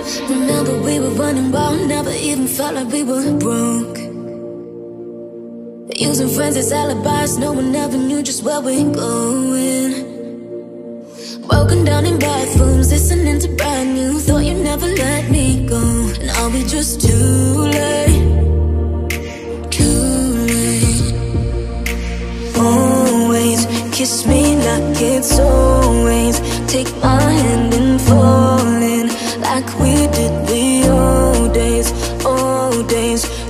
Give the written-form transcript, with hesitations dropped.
Remember we were running wild, never even felt like we were broke. Using friends as alibis, no one ever knew just where we're going. Broken down in bathrooms, listening to brand new. Thought you'd never let me go. Now we just too late, too late. Always kiss me like it's always. Take my hand and fall in like we did the old days, old days.